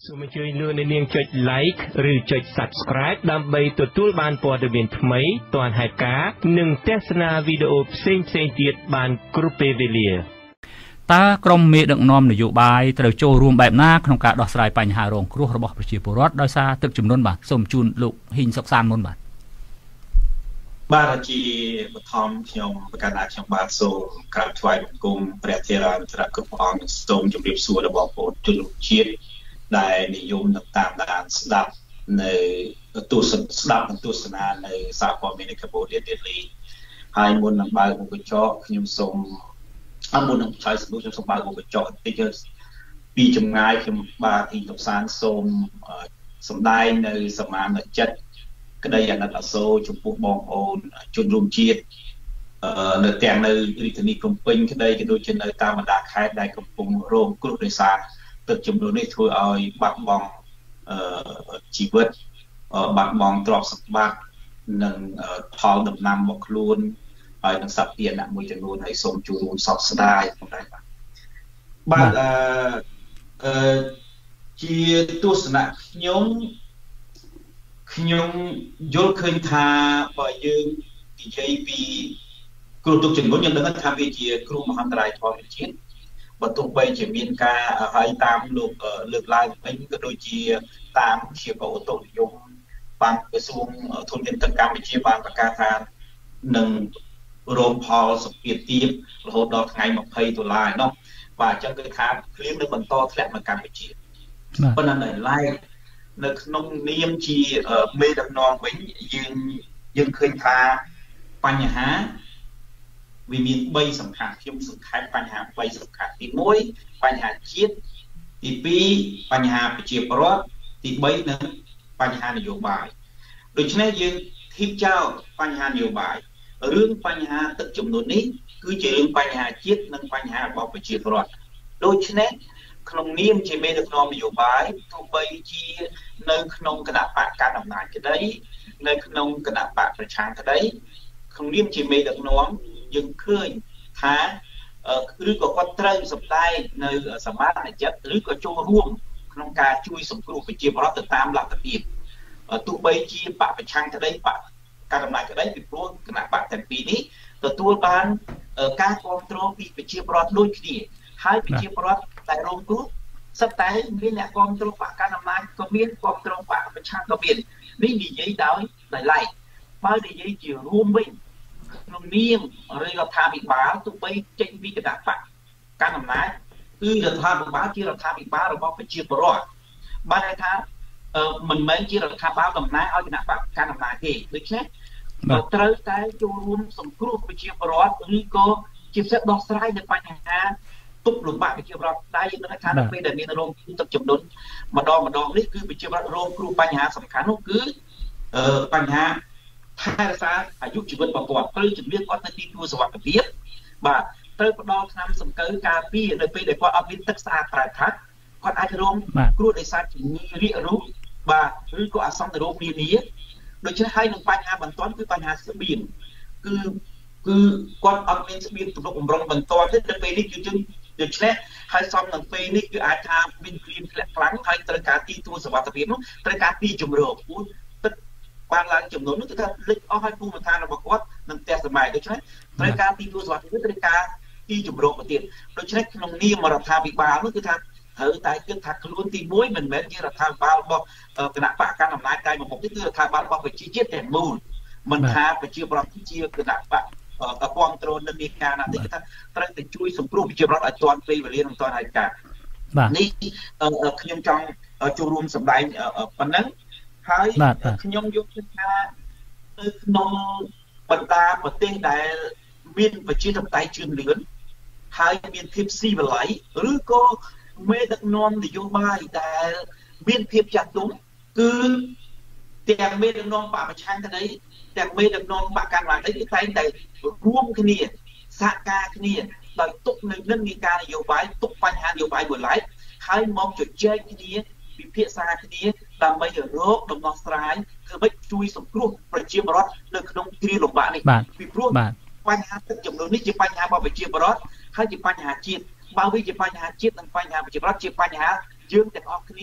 សូមអញ្ជើញលោកអ្នកនាងចុច like ឬចុច subscribe ដើម្បីទទួលបានព័ត៌មានថ្មីទាន់ហេតុការណ៍និងទស្សនាវីដេអូផ្សេងៗទៀតបានគ្រប់ពេលវេលាតើក្រុមមេដឹកនាំនយោបាយត្រូវចូលរួមបែបណាក្នុងការដោះស្រាយបញ្ហារងគ្រោះរបស់ប្រជាពលរដ្ឋដោយសារទឹកជំនន់បាទសូមជូនលោកហ៊ីងសុកសានមុនបាទជាបឋមខ្ញុំប្រកាសថាខ្ញុំបាទសូមក្រាបថ្វាយបង្គំព្រះធរណត្រគ្រប់ព្រះអង្គសូមជម្រាបសួរដល់បងប្អូនជនរួមជាតិដែលនិយមនឹងតាមដានស្ដាប់នៅទស្សនានៅសារព័ត៌មានកម្ពុជាទៀតលីហើយមុននឹងបើកមុខកញ្ចក់ខ្ញុំសូមមុននឹងឆ្លើយសំណួរខ្ញុំសូមបើកមុខកញ្ចក់បន្តិចពីចម្ងាយខ្ញុំបាទទីកំសាន្តសូមសម្ដែងនៅសមានចិត្តក្តីអាណិតអាសូរចំពោះបងប្អូនជនរួមជាតិនៅទាំងនៅរាជធានីភ្នំពេញក្តីក៏ដូចជានៅតាមបណ្ដាខេត្តដែលកំពុងរងគ្រោះដោយសារទឹកជំនន់នេះធ្វើឲ្យបាត់បង់ជីវិតបាត់បង់ទ្រព្យសម្បត្តិនិងផលដំណាំរបស់ខ្លួនហើយនឹងសត្វពាហនៈមួយចំនួនហើយសូមជួយរួមសោកស្ដាយផងដែរបាទជាទស្សនៈខ្ញុំយល់ឃើញថាបើយើងនិយាយពីគ្រោះទុកជំនន់យើងដឹងថាវាជាគ្រោះមហន្តរាយធម្មជាតិបើទោះបីជាមានការហើយតាមលោកលើកឡើងវិញក៏ដូចជាតាមជាបឧតុនិយមបានក្រសួងធនធានទឹកកម្ពុជាបានប្រកាសថានឹងរងផលសម្ពាធទៀតរហូតដល់ថ្ងៃ$20ឯណោះបាទអញ្ចឹងគឺថាភ្លៀងនៅបន្តធ្លាក់មកកម្ពុជាប៉ុន្តែនៅឡើយនៅក្នុងនាមជាមេដឹកនាំវិញយើងឃើញថាបញ្ហាវាមាន3សំខាន់ខ្ញុំសង្ខេបបញ្ហា3សំខាន់ទី1បញ្ហាជាតិទី2បញ្ហាប្រជាពលរដ្ឋទី3និងបញ្ហានយោបាយដូច្នេះយើងធីបចោលបញ្ហានយោបាយរឿងបញ្ហាទឹកជំនន់នេះគឺជារឿងបញ្ហាជាតិនិងបញ្ហារបស់ប្រជាពលរដ្ឋដូច្នេះក្នុងនាមជាមេដឹកនាំនយោបាយទោះបីជានៅក្នុងគណៈបកកណ្ដាលអំណាចក្តីនៅក្នុងគណៈបកប្រឆាំងក្តីក្នុងនាមជាមេដឹកនាំយើងឃើញថាឬក៏គាត់ត្រូវសម្ដែងនៅសមាជិកឬក៏ចូលរួមក្នុងការជួយសង្គ្រោះប្រជាពលរដ្ឋទៅតាមលទ្ធភាពទោះបីជាបកប្រឆាំងក្តីបកកណ្ដាលអំណាចក្តីពីព្រោះគណៈបកទាំងពីរនេះទទួលបានការគ្រប់គ្រងពីប្រជាពលរដ្ឋដូចគ្នាហើយប្រជាពលរដ្ឋដែលរងគ្រោះសិតតែមានអ្នកគ្រប់គ្រងបកកណ្ដាលអំណាចក៏មានគ្រប់គ្រងបកប្រឆាំងក៏មាននេះនិយាយដោយឡែកបើនិយាយជារួមវិញក្នុងនាមរដ្ឋាភិបាលទោះបីចេញពីគណៈបកកណ្ដាលអំណាចគឺរដ្ឋាភិបាលជារដ្ឋាភិបាលរបស់ប្រជាពលរដ្ឋបានថាមិនមែនជារដ្ឋាភិបាលតំណាងឲ្យគណៈបកកណ្ដាលអំណាចទេដូច្នេះត្រូវតែចូលរួមសង្គ្រោះប្រជាពលរដ្ឋឬក៏ជាពិសេសដោះស្រាយនៅបញ្ហាទុកលំបាកប្រជាពលរដ្ឋដែលយើងដឹងថានៅពេលដែលមានរងគ្រោះទឹកជំនន់ម្ដងនេះគឺប្រជាពលរដ្ឋរងគ្រោះបញ្ហាសំខាន់នោះគឺបញ្ហាថែរក្សាអាយុជីវិតរបស់គាត់ត្រូវជំនឿគាត់ទៅទីទួលសុវត្ថិភាពបាទត្រូវផ្ដល់ថ្នាំសង្កូវការពារនៅពេលដែលគាត់អត់មានទឹកស្អាតប្រើប្រាស់គាត់អាចរងគ្រោះដោយសារជំងឺរាគរូសបាទឬក៏អាសន្នរោគនានាដូច្នេះហើយនឹងបញ្ហាបន្ទាន់គឺបញ្ហាស្បៀងគឺគាត់អត់មានស្បៀងទំនុកបំរុងបន្ទាន់ទេដល់ពេលនេះគឺយើងដូច្នេះហើយសំនឹងពេលនេះគឺអាចថាមានភ្លៀងធ្លាក់ខ្លាំងហើយត្រូវការទីទួលសុវត្ថិភាពនោះត្រូវការទីជម្រកទឹកបានឡើងចំនួននោះគឺថាលិចអស់ហើយភូមិឋានរបស់គាត់នឹងផ្ទះសម័យដូច្នេះត្រូវការទីទួលសុវត្ថិភាពត្រូវការទីជម្រកទៅទៀតដូច្នេះក្នុងនាមរដ្ឋាភិបាលនោះគឺថាត្រូវតែគិតថាខ្លួនទី1មិនមែនជារដ្ឋាភិបាលរបស់គណៈបកកណ្ដាលអំណាចតែមួយមុខទេគឺរដ្ឋាភិបាលរបស់ប្រជាជាតិទាំងមូលមិនថាប្រជាពលរដ្ឋជាគណៈបកគ្រប់គ្រងនៅនីតិការណាទេគឺថាត្រូវតែជួយសង្គ្រោះប្រជាពលរដ្ឋឲ្យទាន់ពេលវេលានិងទាន់ហេតុការណ៍នេះខ្ញុំចង់ចូលរួមសម្ដែងប៉ុណ្ណឹងហើយខ្ញុំយកទៅថានៅក្នុងបណ្ដាប្រទេសដែលមានប្រជាធិបតេយ្យជឿនលឿនហើយមានភាពស៊ីវិល័យឬក៏មេដឹកនាំនយោបាយដែលមានភាពចាស់ទុំគឺទាំងមេដឹកនាំបកប្រឆាំងក្តីទាំងមេដឹកនាំបកកណ្ដាលអំណាចគឺតែងតែរួមគ្នាសហការគ្នាដោយទុកនៅនិន្នាការនយោបាយទុកបញ្ហានយោបាយមួយឡែកហើយមកជជែកគ្នាពិភាក្សាគ្នាដើម្បីរកដំណោះស្រាយធ្វើម៉េចជួយសង្គ្រោះប្រជាពលរដ្ឋនៅក្នុងគ្រាលំបាកនេះពីព្រោះបញ្ហាទឹកជំនន់នេះជាបញ្ហារបស់ប្រជាពលរដ្ឋហើយជាបញ្ហាជាតិបើវាជាបញ្ហាជាតិនិងបញ្ហាប្រជាពលរដ្ឋជាបញ្ហាយើងទាំងអស់គ្នា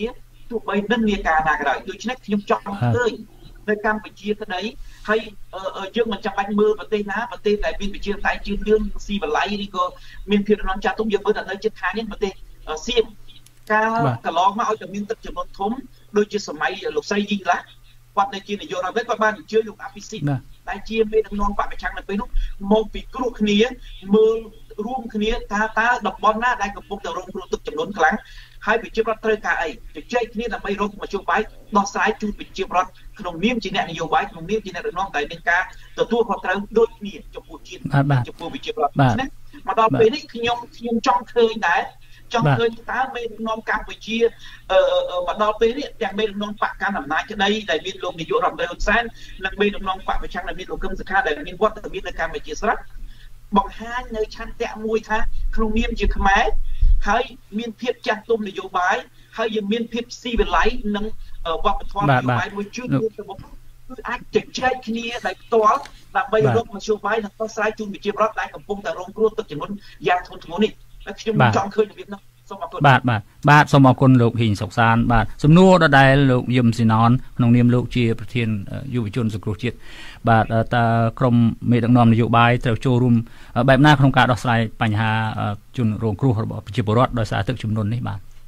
ទោះបីនិន្នាការណាក៏ដោយដូច្នេះខ្ញុំចង់ឃើញនៅកម្ពុជាក្តីហើយយើងមិនចាំបាច់មើលប្រទេសណាប្រទេសដែលមានប្រជាធិបតេយ្យជឿនលឿនស៊ីវិល័យឬក៏មានភាពរំចាស់ទុំយើងមើលតែនៅជិតខាងនេះប្រទេសសៀមកាលកន្លងមកឲ្យតែមានទឹកចំនួនធំដូចជាសម័យលោកស្រីយីឡាគាត់នៅជានាយករដ្ឋមន្ត្រីគាត់បានអញ្ជើញលោកអភិសិទ្ធដែលជាមេដឹកនាំបកប្រឆាំងនៅពេលនោះមកពិគ្រោះគ្នាមើលរួមគ្នាថាតើតំបន់ណាដែលកំពុងតែរងគ្រោះទឹកចំនួនខ្លាំងហើយប្រជាពលរដ្ឋត្រូវការអីជជែកគ្នាដើម្បីរកមធ្យោបាយដោះស្រាយជូនប្រជាពលរដ្ឋក្នុងនាមជាអ្នកនយោបាយក្នុងនាមជាអ្នកដឹកនាំដែលមានការទទួលខុសត្រូវដូចគ្នាចំពោះជាតិចំពោះប្រជាពលរដ្ឋណាមកដល់ពេលនេះខ្ញុំចង់ឃើញដែរចង់ឃើញតើមេដឹកនាំកម្ពុជាមកដល់ពេលនេះទាំងមេដឹកនាំបកកណ្ដាលអំណាចក្តីដែលមានលោកនាយករដ្ឋមន្ត្រីហ៊ុនសែននិងមេដឹកនាំបកប្រឆាំងដែលមានលោកកឹមសុខាដែលមានវត្តមាននៅកម្ពុជាស្រាប់បង្ហាញនៅឆន្ទៈមួយថាក្នុងនាមជាខ្មែរហើយមានភាពចាស់ទុំនយោបាយហើយយើងមានភាពស៊ីវិល័យនិងវប្បធម៌នយោបាយមួយជឿនលឿនទៅមុខគឺអាចជជែកគ្នាដោយផ្ទាល់ដើម្បីរកមធ្យោបាយនិងដោះស្រាយជូនប្រជាពលរដ្ឋដែលកំពុងតែរងគ្រោះទឹកជំនន់យ៉ាងធ្ងន់ធ្ងរនេះខ្ញុំចង់ឃើញរបៀបនោះសូមអរគុណបាទសូមអរគុណលោកហ៊ីងសុកសានបាទសំណួរដដែលលោកយឹមស៊ីណនក្នុងនាមលោកជាប្រធានយុវជនសង្គ្រោះជាតិបាទតើក្រុមមេដឹកនាំនយោបាយត្រូវចូលរួមបែបណាក្នុងការដោះស្រាយបញ្ហាជនរងគ្រោះរបស់ប្រជាពលរដ្ឋដោយសារទឹកជំនន់នេះ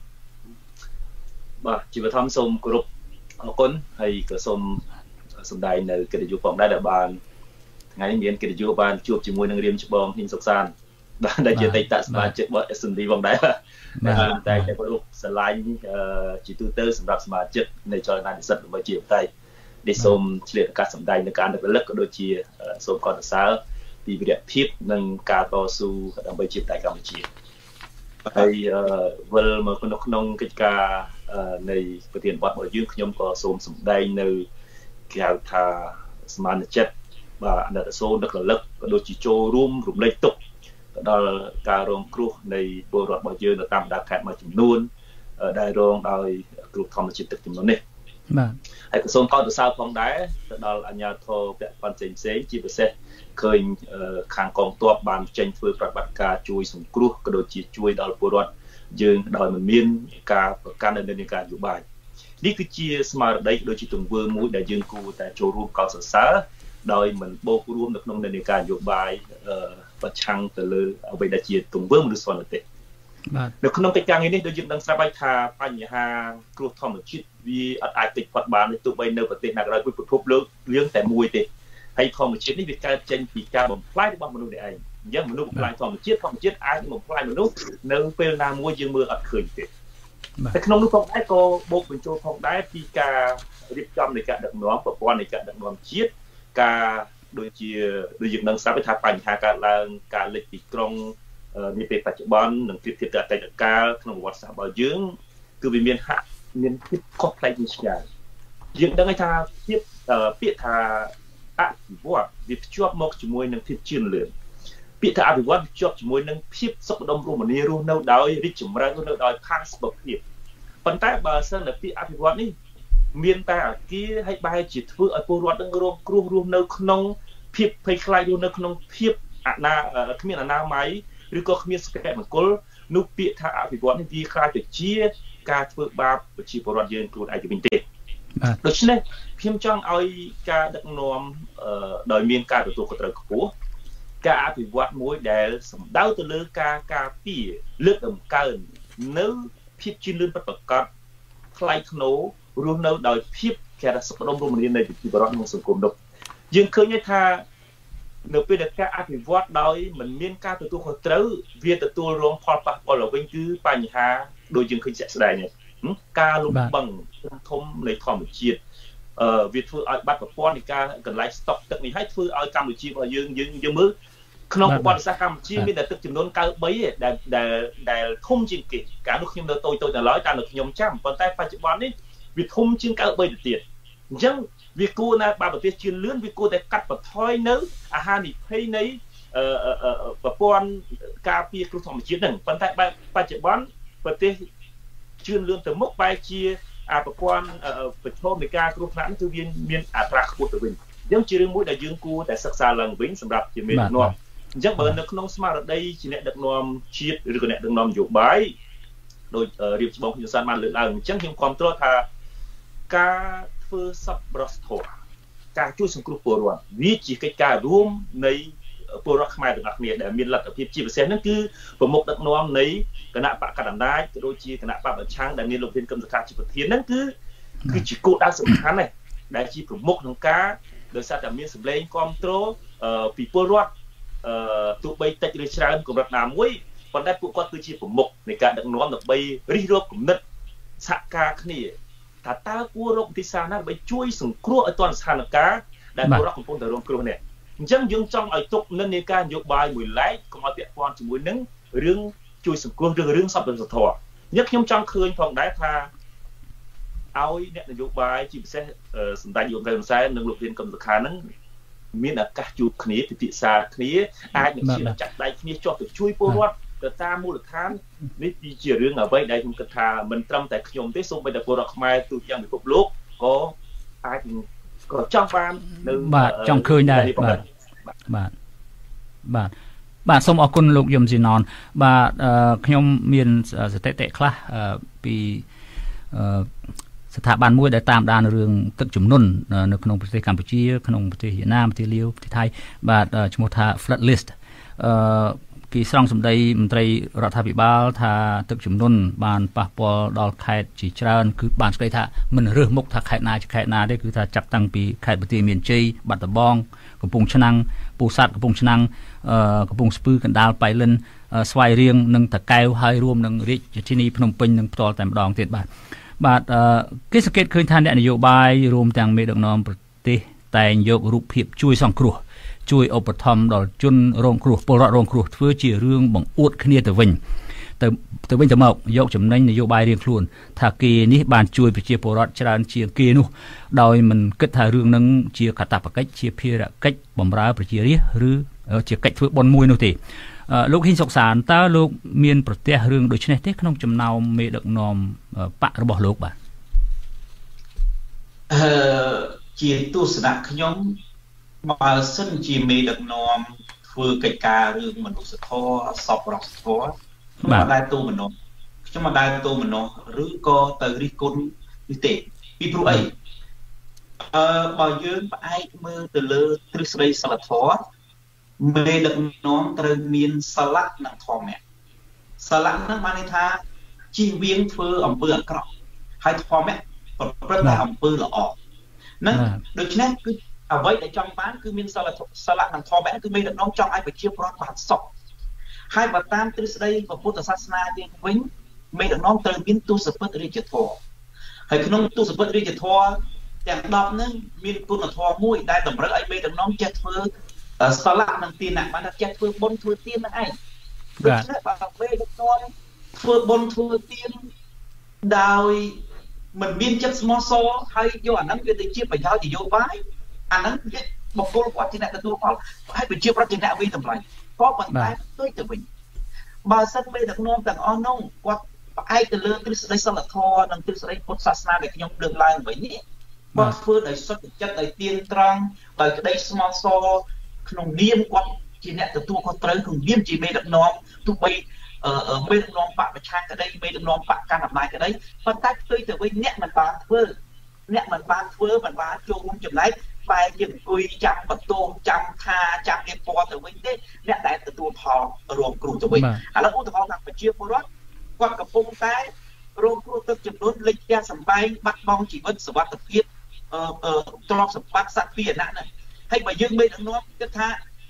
បាទជាបឋមសូមគោរពអរគុណហើយក៏សូមសម្ដែងនៅកិត្តិយសផងដែរដែលបានថ្ងៃនេះមានកិត្តិយសបានជួបជាមួយនឹងរៀមច្បងហ៊ីងសុកសានបានដែលជាអតីតសមាជិករបស់ SND ផងដែរតែគោរពស្រឡាញ់ជាទូទៅសម្រាប់សមាជិកនៃចលនានិស្សិតរបស់ជាបតៃដែលសូមឆ្លៀតឱកាសសម្ដែងនៅការនឹករលឹកក៏ដូចជាសូមកោតសរសើរពីវីរភាពនិងការតស៊ូដើម្បីជាបតៃកម្ពុជាហើយវិលមកក្នុងកិច្ចការនៃប្រធានបទរបស់យើងខ្ញុំក៏សូមសម្ដែងនៅគេហៅថាសមានចិត្តបាទអនុសូមនឹករលឹកក៏ដូចជាចូលរួមរំលែកទុក្ខទៅដល់ការរងគ្រោះនៃពលរដ្ឋរបស់យើងនៅតាមបណ្ដាខេត្តមួយចំនួនដែលរងដោយគ្រោះធម្មជាតិទឹកជំនន់នេះបាទហើយក៏សូមកោតសរសើរផងដែរទៅដល់អាជ្ញាធរពាក់ព័ន្ធផ្សេងជាពិសេសឃើញខាងកងទ័ពបានចេញធ្វើប្រតិបត្តិការជួយសង្គ្រោះក៏ដូចជាជួយដល់ពលរដ្ឋយើងដោយមិនមានការប្រកាន់នៅនៃការនយោបាយនេះគឺជាស្មារតីដូចជាទង្វើមួយដែលយើងគួរតែចូលរួមកោតសរសើរដោយមិនបូករួមនៅក្នុងនៃការនយោបាយប្រឆាំងទៅលើអ្វីដែលជាទង្វើមនុស្សធម៌ទេបាទនៅក្នុងកិច្ចការងារនេះដូចយើងដឹងស្រាប់ហើយថាបញ្ហាគ្រោះធម្មជាតិវាអត់អាចតិចផុតបានទោះបីនៅប្រទេសណាក៏ដោយពិភពលោករឿងតែមួយទេហើយធម្មជាតិនេះវាកើតចេញពីការបំផ្លាញរបស់មនុស្សនេះឯងអញ្ចឹងមនុស្សបំផ្លាញធម្មជាតិអាចបំផ្លាញមនុស្សនៅពេលណាមួយយើងមើលអត់ឃើញទេតែក្នុងនោះផងដែរក៏បូកបញ្ចូលផងដែរពីការរៀបចំនៃការដឹកនាំប្រព័ន្ធនៃការដឹកនាំជាតិការដូចយើងដឹងស្រាប់ថាបញ្ហាកើតឡើងការលិចទីក្រុងនាពេលបច្ចុប្បន្ននិងភាពទៅអតីតកាលក្នុងប្រវត្តិសាស្ត្ររបស់យើងគឺវាមានភាពខុសប្លែកពីឆ្ងាយយើងដឹងថាពាក្យថាអភិវឌ្ឍវាភ្ជាប់មកជាមួយនឹងភាពជឿនលឿនពាក្យថាអភិវឌ្ឍភ្ជាប់ជាមួយនឹងភាពសុខដុមរមនារស់នៅដោយរីកចម្រើនរស់នៅដោយផាសុកភាពប៉ុន្តែបើសិនតែពាក្យអភិវឌ្ឍនេះមានតែអាគារហើយបែរជាធ្វើឲ្យពលរដ្ឋនឹងរងគ្រោះរស់នៅក្នុងភាពភ័យខ្លាចរស់នៅក្នុងភាពគ្មានអនាម័យឬក៏គ្មានសុភមង្គលនោះពាក្យថាអភិវឌ្ឍនេះវាខ្លាចទៅជាការធ្វើបាបប្រជាពលរដ្ឋយើងខ្លួនឯងទៅវិញទេដូច្នេះខ្ញុំចង់ឲ្យការដឹកនាំដោយមានការទទួលខុសត្រូវខ្ពស់ការអភិវឌ្ឍមួយដែលសំដៅទៅលើការការពារលើកតម្កើងនៅភាពជឿនលឿនពិតប្រាកដថ្លៃថ្នូររស់នៅដោយភាពគេថាសុខដុមរមនានៃប្រជាពលរដ្ឋក្នុងសង្គមនោះយើងឃើញថានៅពេលដែលការអភិវឌ្ឍដោយមិនមានការទទួលខុសត្រូវវាទទួលរងផលប៉ះពាល់ទៅវិញគឺបញ្ហាដូចយើងឃើញជាក់ស្ដែងនេះការលំបឹងធំនៃធម្មជាតិវាធ្វើឲ្យបាត់ប្រព័ន្ធនៃការកន្លែងស្តុកទឹកនេះហើយធ្វើឲ្យកម្ពុជារបស់យើងមើលក្នុងប្រវត្តិសាស្ត្រកម្ពុជាមានតែទឹកចំនួន93ទេដែលធំជាងគេកាលនោះខ្ញុំនៅតូចនៅឡើយតែនៅខ្ញុំចាំប៉ុន្តែបច្ចុប្បន្ននេះវាធំជាង93ទៅទៀតអញ្ចឹងវាគួរណាបើប្រទេសជឿនលឿនវាគួរតែកាត់បន្ថយនៅអាហារនិភ័យនៃប្រព័ន្ធការពារគ្រោះធម្មជាតិហ្នឹងប៉ុន្តែបច្ចុប្បន្នប្រទេសជឿនលឿនទៅមុខបែរជាប្រព័ន្ធប្រឈមនៃការគ្រោះថ្នាក់នេះគឺវាមានអត្រាខ្ពស់ទៅវិញអញ្ចឹងជារឿងមួយដែលយើងគួរតែសិក្សាឡើងវិញសម្រាប់ជាមេដឹកនាំអញ្ចឹងបើនៅក្នុងស្មារតីជាអ្នកដឹកនាំជាតិឬក៏អ្នកដឹកនាំនយោបាយដោយរៀបច្បងខ្ញុំសានបានលើកឡើងអញ្ចឹងខ្ញុំគ្រប់គ្រងថាការធ្វើសប្បុរសធម៌ការជួយសង្គ្រោះពលរដ្ឋវាជាកិច្ចការរួមនៃពលរដ្ឋខ្មែរទាំងអស់គ្នាដែលមានលទ្ធភាពជាពិសេសហ្នឹងគឺប្រមុខដឹកនាំនៃគណៈបកកណ្ដាលអំណាចក៏ដូចជាគណៈបកប្រឆាំងដែលមានលោកហ៊ិនកឹមសុខាជាប្រធានហ្នឹងគឺជាគោលដៅសំខាន់ណាស់ដែលជាប្រមុខក្នុងការដោយសារតែមានសម្លេងគ្រប់គ្រងពីពលរដ្ឋទោះបីតិចឬច្រើនកម្រិតណាមួយប៉ុន្តែពួកគាត់គឺជាប្រមុខនៃការដឹកនាំដើម្បីរិះរកគំនិតសហការគ្នាថាតើគួររកវិធីសាស្ត្រណាដើម្បីជួយសង្គ្រោះឲ្យទាន់ស្ថានភាពដែលពលរដ្ឋកំពុងតែរងគ្រោះនេះអញ្ចឹងយើងចង់ឲ្យទុកនិន្នាការនយោបាយមួយឡែកកុំឲ្យពាក់ព័ន្ធជាមួយនឹងរឿងជួយសង្គ្រោះរឿងសប្បុរសធម៌ខ្ញុំចង់ឃើញផងដែរថាឲ្យអ្នកនយោបាយជាពិសេសសម្ដេចលោកហ៊ុនសែននិងលោកហ៊ិនកឹមសុខាហ្នឹងមានឱកាសជួបគ្នាពិភាក្សាគ្នាអាចនឹងជាចាក់ដៃគ្នាចុះទៅជួយពលរដ្ឋទៅតាមមូលដ្ឋាននេះជារឿងអ្វីដែលខ្ញុំគិតថាមិនត្រឹមតែខ្ញុំទេសូម្បីតែពលរដ្ឋខ្មែរទូទាំងពិភពលោកក៏អាចក៏ចង់បាននៅបាទចង់ឃើញដែរបាទសូមអរគុណលោកយមស៊ីណនបាទខ្ញុំមានសតិតិខ្លះពីស្ថាប័នមួយដែលតាមដានរឿងទឹកជំនន់នៅក្នុងប្រទេសកម្ពុជាក្នុងប្រទេសវៀតណាមប្រទេសលាវប្រទេសថៃបាទឈ្មោះថា Flood List គេស្រង់សម្ដីមន្ត្រីរដ្ឋាភិបាលថាទឹកជំនន់បានប៉ះពាល់ដល់ខេត្តជាច្រើនគឺបានស្ដីថាមិនរើសមុខថាខេត្តណាជាខេត្តណាទេគឺថាចាប់តាំងពីខេត្តបន្ទាយមានជ័យបាត់ដំបងកំពង់ឆ្នាំងពោធិ៍សាត់កំពង់ឆ្នាំងកំពង់ស្ពឺកណ្ដាលប៉ៃលិនស្វាយរៀងនិងតាកែវហើយរួមនឹងរាជធានីភ្នំពេញនឹងផ្ទាល់តែម្ដងទៀតបាទគេសង្កេតឃើញថាអ្នកនយោបាយរួមទាំងមេដឹកនាំប្រទេសតែងយករូបភាពជួយសង្គ្រោះជួយឧបត្ថម្ភដល់ជនរងគ្រោះពលរដ្ឋរងគ្រោះធ្វើជារឿងបង្អួតគ្នាទៅវិញទៅមកយកចំណេញនយោបាយរៀងខ្លួនថាគេនេះបានជួយប្រជាពលរដ្ឋច្រើនជាងគេនោះដោយមិនគិតថារឿងនឹងជាកាតព្វកិច្ចជាភារកិច្ចបម្រើប្រជារាស្ត្រឬជាកិច្ចធ្វើបុណ្យមួយនោះទេលោកហ៊ីនសុកសានតើលោកមានប្រទះរឿងដូចនេះទេក្នុងចំណោមមេដឹកនាំបករបស់លោកបាទជាទស្សនៈខ្ញុំបើសិនជាមេដឹកនាំធ្វើកិច្ចការរឿងមនុស្សធម៌សប្បុរសធម៌ខ្ញុំមិនដែលទូមនុស្សឬក៏ទៅរិះគន់នេះទេពីព្រោះអីបើយើងផ្អែកមើលទៅលើទ្រឹស្ដីសិលធម៌មេដឹកនាំត្រូវមានសិលៈនិងធម៌សិលៈហ្នឹងបានន័យថាជៀសវាងធ្វើអំពើអាក្រក់ហើយធម៌ប្រព្រឹត្តតែអំពើល្អហ្នឹងដូច្នេះគឺអ្វីដែលចង់បានគឺមានសិលៈនិងធម៌គឺមេដឹកនាំចង់ឲ្យប្រជាពលរដ្ឋបានសុខហើយបើតាមទ្រឹស្ដីពុទ្ធសាសនាយើងវិញមេដឹកនាំត្រូវមានទស្សពិតរាជធម៌ហើយក្នុងទស្សពិតរាជធម៌ទាំង10ហ្នឹងមានគុណធម៌មួយដែលតម្រូវឲ្យមេដឹកនាំចេះធ្វើសិលៈនិងទានៈបានថាចេះធ្វើបុណ្យធ្វើទានហ្នឹងឯងដូច្នេះបើមេដឹកនាំធ្វើបុណ្យធ្វើទានដោយមិនមានចិត្តស្មោះសរហើយយកអាហ្នឹងវាទៅជាប្រយោជន៍នយោបាយអាហ្នឹងបុគ្គលគាត់ជាអ្នកទទួលផលហើយប្រជាប្រដ្ឋជាអ្នកវិតម្លៃក៏ប៉ុន្តែផ្ទុយទៅវិញបើសិនមេដឹកនាំទាំងអស់នោះគាត់ផ្អែកទៅលើទ្រឹស្ដីសិលធម៌និងទ្រឹស្ដីពុទ្ធសាសនាដែលខ្ញុំលើកឡើងវិញនេះគាត់ធ្វើដោយសុទ្ធចិត្តដោយទៀងត្រង់ដោយក្តីស្មោះសរក្នុងនាមគាត់ជាអ្នកទទួលខុសត្រូវក្នុងនាមជាមេដឹកនាំទោះបីមេដឹកនាំបកប្រឆាំងក្តីមេដឹកនាំបកកណ្ដាលអំណាចក្តីប៉ុន្តែផ្ទុយទៅវិញអ្នកមិនបានធ្វើមិនបានចូលរួមចំណែកបែរជាអង្គុយចាំបន្ទោសចាំថាចាំរៀបពណ៌ទៅវិញទេអ្នកដែលទទួលផលរងគ្រោះទៅវិញឥឡូវឧទាហរណ៍ថាប្រជាពលរដ្ឋគាត់កំពុងតែរងគ្រោះទឹកជំនន់លិចផ្ទះសម្បែងបាត់បង់ជីវិតសុវត្ថិភាពទ្រព្យសម្បត្តិសត្វពាហនៈហ្នឹងហើយបើយើងមេដឹកនាំគិតថា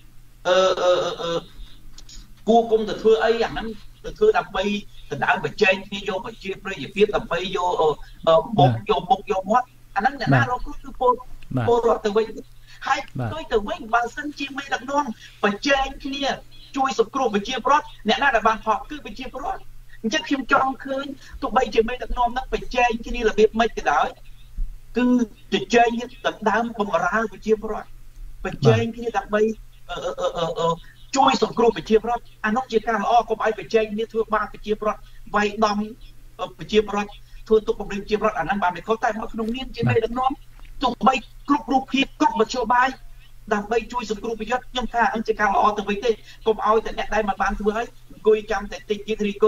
គួរគុំទៅធ្វើអីអាហ្នឹងទៅធ្វើដើម្បីដណ្ដើមបញ្ចេញគ្នាយកប្រជាប្រិយភាពដើម្បីយកបុកយកមុខយកមាត់អាហ្នឹងអ្នកណារកគ្រោះគឺពលរដ្ឋទៅវិញហើយផ្ទុយទៅវិញបើសិនជាមេដឹកនាំបញ្ចេញគ្នាជួយសង្គ្រោះប្រជាប្រដ្ឋអ្នកណាដែលបានផលគឺប្រជាប្រដ្ឋអញ្ចឹងខ្ញុំចង់ឃើញទោះបីជាមេដឹកនាំហ្នឹងបញ្ចេញគ្នារបៀបម៉េចក៏ដោយគឺជជែកដណ្ដើមបម្រើប្រជាប្រដ្ឋបញ្ចេញគ្នាដើម្បីជួយសង្គ្រោះប្រជាប្រដ្ឋអានោះជាការល្អកុំឲ្យបញ្ចេញគ្នាធ្វើបាបប្រជាប្រដ្ឋវាយដំប្រជាប្រដ្ឋធ្វើទុកបំរើប្រជាប្រដ្ឋអាហ្នឹងបានមិនខុសតែមកក្នុងនាមជាមេដឹកនាំទោះបីគ្រប់រូបភាពគ្រប់មធ្យោបាយដើម្បីជួយសង្គ្រោះប្រយោជន៍ខ្ញុំថាអង្គជាការល្អទៅវិញទេកុំឲ្យតែអ្នកដែលមិនបានធ្វើឲ្យអង្គុយចាំតែតិចទៀតរីគុណ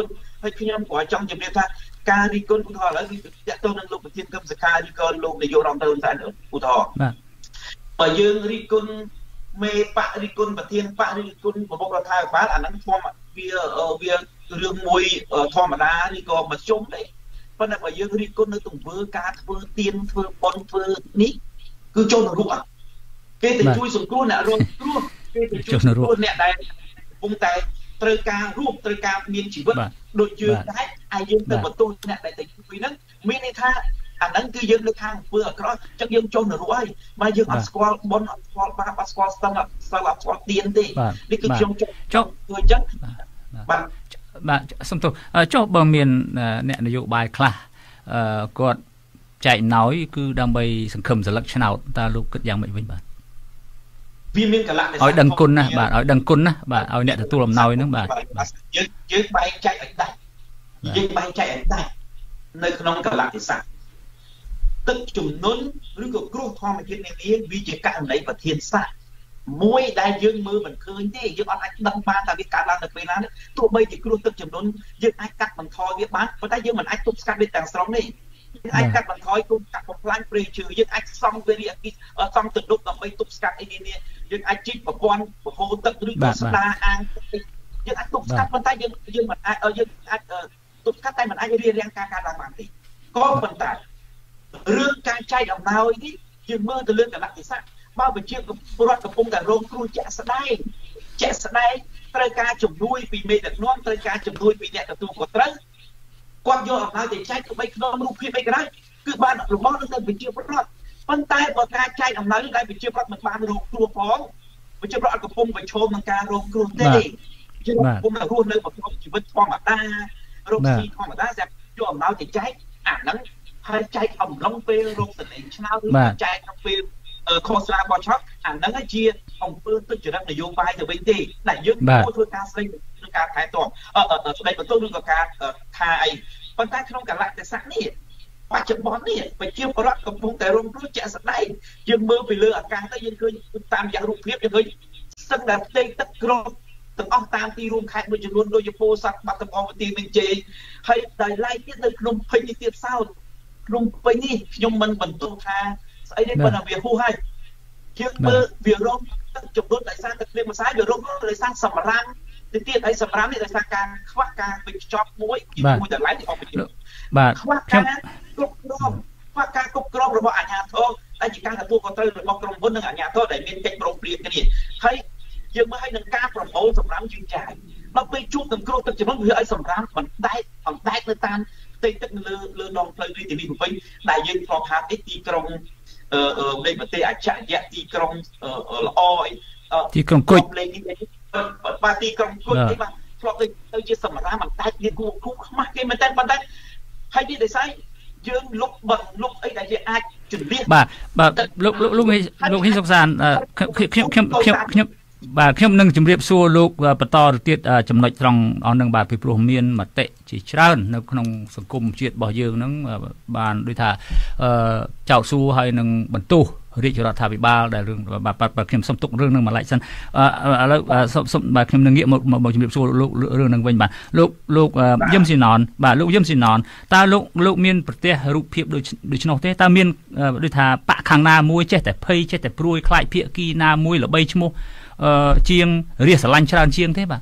ហើយខ្ញុំក៏ចង់ជម្រាបថាការរីគុណឧទាហរណ៍ឥឡូវតាក់ទងនឹងលោកប្រធានគណៈសកាឬក៏លោកនាយករដ្ឋមន្ត្រីហ៊ុនសែនឧទាហរណ៍បើយើងរីគុណមេបករីគុណប្រធានបករីគុណប្រមុខរដ្ឋាភិបាលអាហ្នឹងធម្មវារឿងមួយធម្មតាឬក៏មធ្យមទេប៉ុន្តែបើយើងរីគុណនៅទង្វើការធ្វើទៀនធ្វើប៉ុនធ្វើនេះគឺចូលនរកគេទៅជួយសង្គ្រោះអ្នករងគ្រោះគេទៅជួយសង្គ្រោះអ្នកដែលកំពុងតែត្រូវការរស់ត្រូវការមានជីវិតដូចយើងដែរហើយយើងទៅបន្ទោសអ្នកដែលទៅជួយហ្នឹងមានន័យថាអាហ្នឹងគឺយើងនៅខាងអំពើអាក្រក់ចឹងយើងចូលនរកហើយបើយើងអត់ស្គាល់បុណ្យអត់ស្គាល់បាបអត់ស្គាល់ស្ទឹងអត់ស្គាល់ទៀនទេនេះគឺខ្ញុំចង់ធ្វើអញ្ចឹងបាទសំទោសចុះបើមានអ្នកនយោបាយខ្លះគាត់ចែកអំណោយគឺដើម្បីសង្ឃឹមសិលឹកឆ្នោតតើលោកគិតយ៉ាងម៉េចវិញបាទវាមានកលៈទេសៈឲ្យដឹងគុណណាបាទឲ្យដឹងគុណណាបាទឲ្យអ្នកទទួលអំណោយហ្នឹងបាទយើងបែងចែកឲ្យដាច់យើងបែងចែកឲ្យដាច់នៅក្នុងកលៈទេសៈទឹកជំនន់ឬក៏គ្រោះធម្មជាតិនានាវាជាករណីប្រធានសាស្ត្រមួយដែលយើងមើលមិនឃើញទេយើងអត់អាចដឹងបានថាវាកើតឡើងនៅពេលណាទោះបីជាគ្រោះទឹកជំនន់យើងអាចកាត់បន្ថយវាបានប៉ុន្តែយើងមិនអាចទប់ស្កាត់វាទាំងស្រុងទេយើងអាចកាត់បន្ថយគុំកាត់បំផ្លាញព្រៃឈើយើងអាចសង់វារីអគិសង់ទឹកដុបដើម្បីទប់ស្កាត់អីនេះយើងអាចជីកប្រព័ន្ធបហូរទឹកឬក៏ស្ដារអាងយើងអាចទប់ស្កាត់ប៉ុន្តែយើងមិនអាចយើងអាចទប់ស្កាត់តែមិនអាចរារាំងការកើតឡើងបានទេក៏ប៉ុន្តែរឿងការចែកអំណោយនេះយើងមើលទៅលើកលៈទេសៈបើប្រជាពលរដ្ឋកំពុងតែរងគ្រោះជាក់ស្ដែងត្រូវការជំនួយពីមេដឹកនាំត្រូវការជំនួយពីអ្នកទទួលខុសត្រូវគាត់យកអំណោយទៅចែកទៅបីក្នុងរូបភាពអីក៏ដោយគឺបានរបស់នឹងទៅប្រជាពលរដ្ឋប៉ុន្តែបើការចែកអំណោយនេះដែលប្រជាពលរដ្ឋមិនបានរងគ្រោះផងប្រជាពលរដ្ឋកំពុងប្រឈមនឹងការរងគ្រោះទេយើងកំពុងតែរស់នៅប្រព័ន្ធជីវិតធម្មតារកស៊ីធម្មតាតែយកអំណោយទៅចែកអាហ្នឹងហើយចែកអំឡុងពេលរោគសន្និឆ្នោតឬចែកក្នុងពេលខុសស្រាបោះឆ្នោតអាហ្នឹងជាអំពើទុច្ចរិតនយោបាយទៅវិញទេដែលយើងគួរធ្វើការស្ដីឬការថែទាំស្ដីបន្ទោសឬក៏ការថាអីប៉ុន្តែក្នុងកលៈទេសៈនេះបច្ចុប្បន្ននេះប្រជាពលរដ្ឋកំពុងតែរងគ្រោះជាក់ស្ដែងយើងមើលពីលើអាកាសទៅយើងឃើញតាមរយៈរូបភាពយើងឃើញស្ទឹងដែលផ្ទៃទឹកក្របទាំងអស់តាមទីរួមខេត្តមួយចំនួនដូចជាពោធិ៍សាត់បាត់ដំបងបន្ទាយមានជ័យហើយដោយឡែកទៀតនៅក្នុងភេញនេះទៀតសោតក្នុងពេញនេះខ្ញុំមិនបន្ទោសថាស្អីទេប៉ុន្តែវាហួសហើយយើងមើលវារងទឹកចំនួនដោយសារទឹកភ្លៀងម្សៅវារងដោយសារសម្រាមទៅទៀតហើយសម្រាមនេះដោយសារការខ្វះការបញ្ចប់មួយតម្លៃទីអបជាបាទខ្វះការគ្រប់គ្រងរបស់អាជ្ញាធរដែលជាការទទួលខុសត្រូវរបស់ក្រុមហ៊ុននិងអាជ្ញាធរដែលមានកិច្ចព្រមព្រៀងគ្នាហើយយើងមើលឲ្យនឹងការប្រមូលសម្រាមយើងចាយដល់ពេលជួបនឹងគ្រោះទឹកជំនន់វាឲ្យសម្រាមបណ្ដែតនៅតាមផ្ទៃទឹកលើដងផ្លូវរាជធានីភ្នំពេញដែលយើងធ្លាប់ហៅទីក្រុងនៃប្រទេសអច្ឆរិយៈទីក្រុងល្អទីក្រុងគុជបាទទីក្រុងគុជនេះបាទធ្លាប់ទៅជាសម្រាមបណ្ដែតវាគូខ្មាស់គេមែនតើប៉ុន្តែហើយនេះដោយសារយើងលុកអីដែលវាអាចជំនះបាទលោកហ៊ីសុកសានខ្ញុំបាទខ្ញុំនឹងជម្រាបសួរលោកបន្តទៅទៀតចំណុចត្រង់អស់នឹងបាទពីព្រោះមានមតិជាច្រើននៅក្នុងសង្គមជាតិរបស់យើងហ្នឹងបានដូចថាចោទសួរហើយនឹងបន្ទោសរាជរដ្ឋាភិបាលដែលរឿងបាទខ្ញុំសុំទុករឿងនឹងមួយឡែកសិនឥឡូវសុំបាទខ្ញុំនឹងងាកមកជម្រាបសួរលោករឿងនឹងវិញបាទលោកយឹមស៊ីណនបាទលោកយឹមស៊ីណនតើលោកមានប្រទេសរូបភាពដូច្នោះទេតើមានដូចថាបកខាងណាមួយចេះតែភ័យចេះតែព្រួយខ្លាចភាគីណាមួយល្បីឈ្មោះជាងរាស្រឡាញ់ច្រើនជាងទេបាទ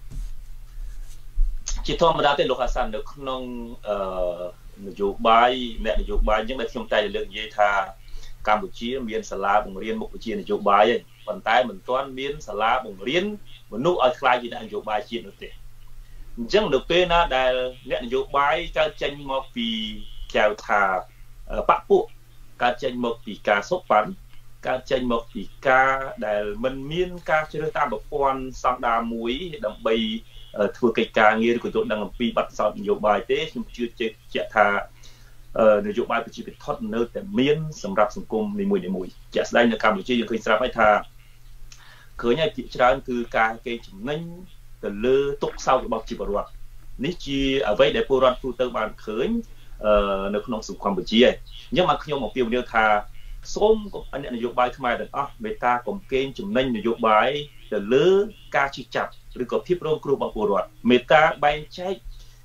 ជាធម្មតាទេលោកហាសាននៅក្នុងនយោបាយអ្នកនយោបាយអញ្ចឹងដែលខ្ញុំតែលើកនិយាយថាកម្ពុជាមានសាលាបង្រៀនមុខវិជ្ជានយោបាយហើយប៉ុន្តែមិនទាន់មានសាលាបង្រៀនមនុស្សឲ្យខ្លាចជាអ្នកនយោបាយជាតិនោះទេអញ្ចឹងនៅពេលណាដែលអ្នកនយោបាយកើតចេញមកពីចៅថាបពពួកកើតចេញមកពីការសុបប៉ាន់កើតចេញមកពីការដែលមិនមានការជ្រើសតាមប្រព័ន្ធស្តង់ដារមួយដើម្បីធ្វើកិច្ចការងារឬក៏យល់ដឹងអំពីបទពិសោធន៍នយោបាយទេខ្ញុំជឿជាក់ថានយោបាយប្រជាពិធនៅតែមានសម្រាប់សង្គមនីមួយៗជាក់ស្ដែងនៅកម្ពុជាយើងឃើញស្រាប់ហើយថាឃើញហើយភាគច្រើនគឺការគេចំណេញទៅលើទុកសោករបស់ប្រជាពលរដ្ឋនេះជាអ្វីដែលពលរដ្ឋទូទៅបានឃើញនៅក្នុងសង្គមកម្ពុជាហើយអញ្ចឹងមកខ្ញុំអំពាវនាវថាសូមអ្នកនយោបាយខ្មែរទាំងអស់មេត្តាកុំកេងចំណេញនយោបាយទៅលើការជិះចាប់ឬក៏ភាពរងគ្រោះរបស់ពលរដ្ឋមេត្តាបែងចែក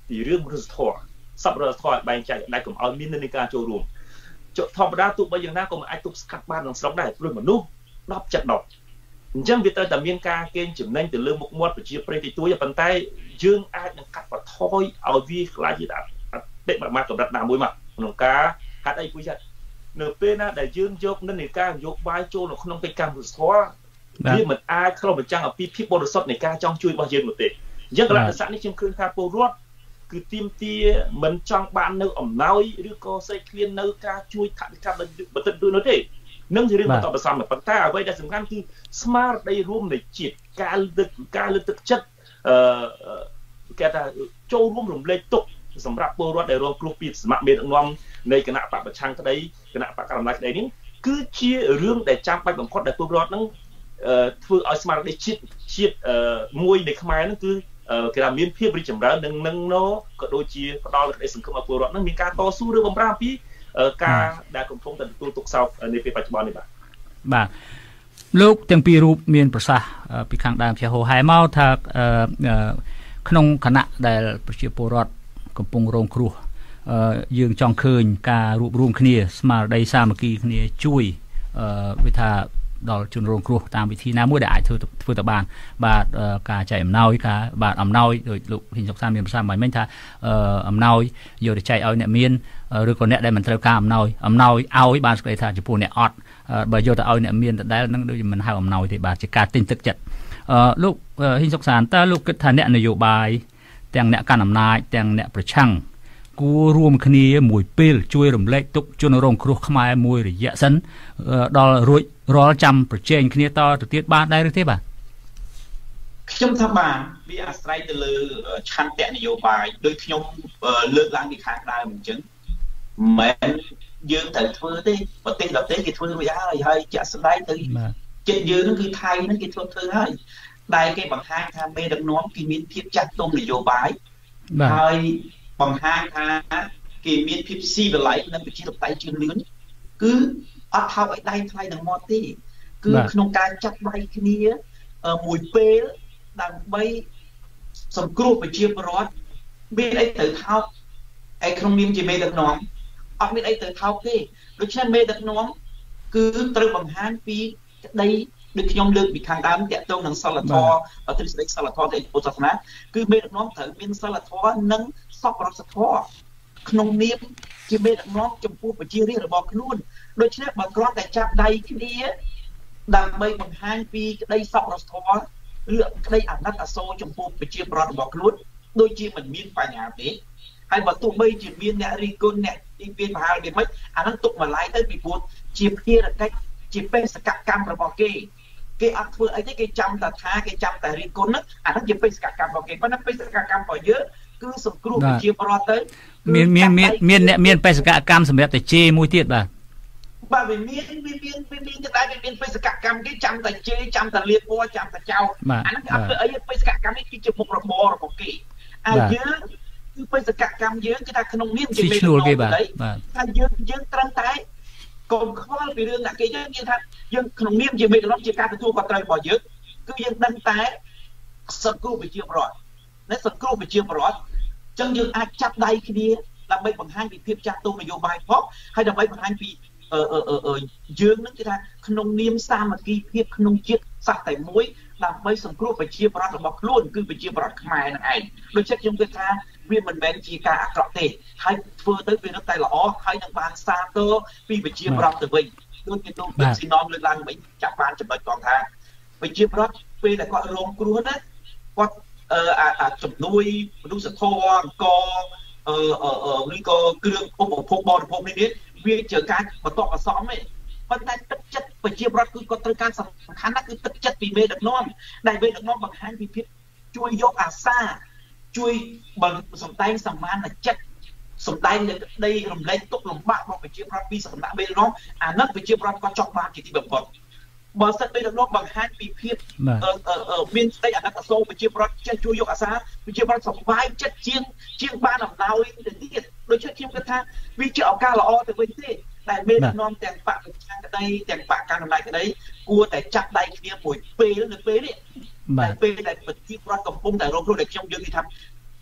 ពីរឿងមនុស្សធម៌សប្បុរសធម៌បែងចែកដាច់កុំឲ្យមាននិន្នាការចូលរួមធម្មតាទោះបីយ៉ាងណាក៏មិនអាចទប់ស្កាត់បានក្នុងស្រុកដែរព្រោះមនុស្ស10ចិត្ត10អញ្ចឹងវាត្រូវតែមានការកេងចំណេញទៅលើមុខមាត់ប្រជាប្រិយទីទួយប៉ុន្តែយើងអាចនឹងកាត់បន្ថយឲ្យវាខ្លាចជាអតិបរមាកម្រិតណាមួយមកក្នុងការហាត់អីពុយចិត្តនៅពេលណាដែលយើងយកនិន្នាការនយោបាយចូលនៅក្នុងកិច្ចការមនុស្សធម៌វាមិនអាចឆ្លុះបញ្ចាំងអំពីភាពបរិសុទ្ធនៃការចង់ជួយរបស់យើងនោះទេអញ្ចឹងកលៈទេសៈនេះខ្ញុំឃើញថាពលរដ្ឋគឺទាមទារមិនចង់បាននៅអំណោយឬក៏សេចក្ដីនៅការជួយថវិកាបន្តិចដូចនោះទេនឹងជារឿងបន្តបន្សំប៉ុន្តែអ្វីដែលសំខាន់គឺស្មារតីរួមនៃជាតិការលើកទឹកចិត្តគេថាចូលរួមរំលែកទុក្ខសម្រាប់ពលរដ្ឋដែលរងគ្រោះពីសមត្ថមេដឹកនាំនៃគណៈបកប្រឆាំងក្តីគណៈបកកណ្ដាលអំណាចក្តីនេះគឺជារឿងដែលចាំបាច់បំផុតដែលពលរដ្ឋនឹងធ្វើឲ្យស្មារតីជាតិមួយនៃខ្មែរហ្នឹងគឺគេថាមានភាពរីកចម្រើននឹងក៏ដូចជាផ្ដល់ក្តីសង្ឃឹមឲ្យពលរដ្ឋនឹងមានការតស៊ូឬបំរើពីការដែលកំពុងតែទទួលទុកសោកនាពេលបច្ចុប្បន្ននេះបាទលោកទាំងពីររូបមានប្រសាសន៍ពីខាងដើមជាហោហែមកថាក្នុងគណៈដែលប្រជាពលរដ្ឋកំពុងរងគ្រោះយើងចង់ឃើញការរួបរวมគ្នាស្មារតីសាមគ្គីគ្នាជួយវាថាដល់ជនរងគ្រោះតាមវិធីណាមួយដែលអាចធ្វើទៅបានបាទការចែកអំណោយការបាទអំណោយដោយលោកហ៊ីងសុកសានមានប្រសាសន៍មិញថាអំណោយយកទៅចែកឲ្យអ្នកមានឬក៏អ្នកដែលមិនត្រូវការអំណោយឲ្យបានស្គាល់ថាចំពោះអ្នកអត់បើយកទៅឲ្យអ្នកមានដដែលនឹងដូចមិនហៅអំណោយទេបាទជាការទិញទឹកចិត្តលោកហ៊ីងសុកសានតើលោកគិតថាអ្នកនយោបាយទាំងអ្នកកាន់អំណាចទាំងអ្នកប្រឆាំងគួររួមគ្នាមួយពេលជួយរំលែកទុក្ខជនរងគ្រោះខ្មែរមួយរយៈសិនដល់រួចរាល់ចាំប្រជែងគ្នាតទៅទៀតបានដែរឬទេបាទខ្ញុំថាបានវាអាស្រ័យទៅលើឆន្ទៈនយោបាយដោយខ្ញុំលើកឡើងពីខាងដើមអញ្ចឹងមិនយើងត្រូវធ្វើទេប្រទេសដទៃគេធ្វើរួចហើយជាក់ស្ដែងទៅចិត្តយើងនឹងគឺថៃនឹងគេធ្វើហើយដែលគេបង្ហាញថាមេដឹកនាំគេមានភាពចាស់ទុំនយោបាយហើយបង្ហាញថាគេមានភាពស៊ីវិល័យនិងប្រជាធិបតេយ្យជឿនលឿនគឺអត់ថោកឲ្យដៃថ្លៃនឹងមាត់ទេគឺក្នុងការចាប់ដៃគ្នាមួយពេលដើម្បីសង្គ្រោះប្រជាពលរដ្ឋមានអីទៅថោកឯក្នុងនាមជាមេដឹកនាំអត់មានអីទៅថោកទេដូច្នេះមេដឹកនាំគឺត្រូវបង្ហាញពីក្តីដូចខ្ញុំលើកពីខាងដើមតាក់ទងនឹងសិលធម៌ទ្រឹស្ដីសិលធម៌នៃពុទ្ធសាសនាគឺមេដឹកនាំត្រូវមានសិលធម៌និងសប្បុរសធម៌ក្នុងនាមជាមេដឹកនាំចំពោះប្រជារាស្ត្ររបស់ខ្លួនដូច្នេះបើគ្រាន់តែចាប់ដៃគ្នាដើម្បីបង្ហាញពីក្តីសប្បុរសធម៌ឬក្តីអាណិតអាសូរចំពោះប្រជាពលរដ្ឋរបស់ខ្លួនដូចជាមិនមានបញ្ហាទេហើយបើទោះបីជាមានអ្នករិះគន់អ្នកទីពីប្រហែលវាមិនអានឹងទុកបន្លាយទៅពីព្រោះជាភារកិច្ចជាបេសកកម្មរបស់គេអត់ធ្វើអីទេគេចាំតែថាគេចាំតែរិះគន់ហ្នឹងអានឹងជាបេសកកម្មរបស់គេប៉ុន្តែបេសកកម្មរបស់យើងគឺសង្គ្រោះប្រជាពលរដ្ឋទៅមានអ្នកមានបេសកកម្មសម្រាប់តែជេរមួយទៀតបាទវាមានតែដែរវាមានបេសកកម្មគេចាំតែជេរចាំតែលៀបពណ៌ចាំតែចោលអានឹងគេអត់ធ្វើអីបេសកកម្មនេះគឺជាមុខរបររបស់គេហើយយើងគឺបេសកកម្មយើងគឺថាក្នុងនាមជាមេដឹកនាំតែយើងត្រឹមតែកុំខ្វល់ពីរឿងអ្នកគេយើងនិយាយថាយើងក្នុងនាមជាមេដឹកនាំជាការទទួលខុសត្រូវរបស់យើងគឺយើងដឹងតែសង្គ្រោះប្រជាពលរដ្ឋតែសង្គ្រោះប្រជាពលរដ្ឋអញ្ចឹងយើងអាចចាប់ដៃគ្នាដើម្បីបង្ហាញពីភាពចាស់ទុំនយោបាយផងហើយដើម្បីបង្ហាញពីយើងនឹងគេថាក្នុងនាមសាមគ្គីភាពក្នុងជាតិសាសន៍តែមួយដើម្បីសង្គ្រោះប្រជាពលរដ្ឋរបស់ខ្លួនគឺប្រជាពលរដ្ឋខ្មែរនឹងឯងដូច្នេះខ្ញុំគិតថាវាមិនមែនជាការអាក្រក់ទេហើយធ្វើទៅវារឹតតែល្អហើយនឹងបានសាទរពីប្រជាពលរដ្ឋទៅវិញដូចជាលោកស៊ីណនលើកឡើងវិញចាប់បានចំណុចគាត់ថាប្រជាពលរដ្ឋពេលដែលគាត់រងគ្រោះណាគាត់ជំនួយមនុស្សធម៌អង្គឬក៏គ្រឿងឧបភោគបរិភោគនេះវាជាការបន្តបន្សំទេប៉ុន្តែទឹកចិត្តប្រជាពលរដ្ឋគឺគាត់ត្រូវការសំខាន់ណាស់គឺទឹកចិត្តពីមេដឹកនាំដែលមេដឹកនាំបង្ហាញពីភាពជួយយកអាសាជួយសម្ដែងសមានចិត្តសម្ដែងនៅក្តីរំលែកទុក្ខលំបាករបស់ប្រជាពលរដ្ឋពីសំណាក់មេដឹកនាំអានោះប្រជាពលរដ្ឋគាត់ចង់បានជាទីបំផុតបើសិនមេដឹកនាំបង្ហាញពីភាពមានស្ដីអាណិតអាសូរប្រជាពលរដ្ឋចេះជួយយកអាសាប្រជាពលរដ្ឋសប្បាយចិត្តជាងបានអំណោយទៅទៀតដូច្នេះខ្ញុំគិតថាវាជាឱកាសល្អទៅវិញទេដែលមេដឹកនាំទាំងបកប្រឆាំងក្តីទាំងបកកណ្ដាលអំណាចក្តីគួរតែចាប់ដៃគ្នាមួយពេលនៅពេលនេះតែពេលដែលប្រជាពលរដ្ឋកំពុងតែរងគ្រោះដែលខ្ញុំយល់ថា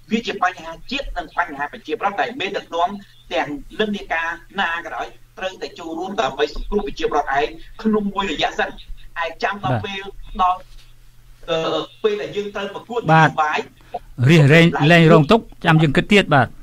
វាជាបញ្ហាជាតិនិងបញ្ហាប្រជាប្រដ្ឋដែលមានដឹកនាំទាំងនិន្នាការណាក៏ដោយត្រូវតែចូលរួមដើម្បីសង្គ្រោះប្រជាប្រដ្ឋឯងក្នុងមួយរយៈសិនឯចាំដល់ពេលដល់ពេលដែលយើងត្រូវប្រកួតនយោបាយរៀងលែងរងទុកចាំយើងគិតទៀតបាទ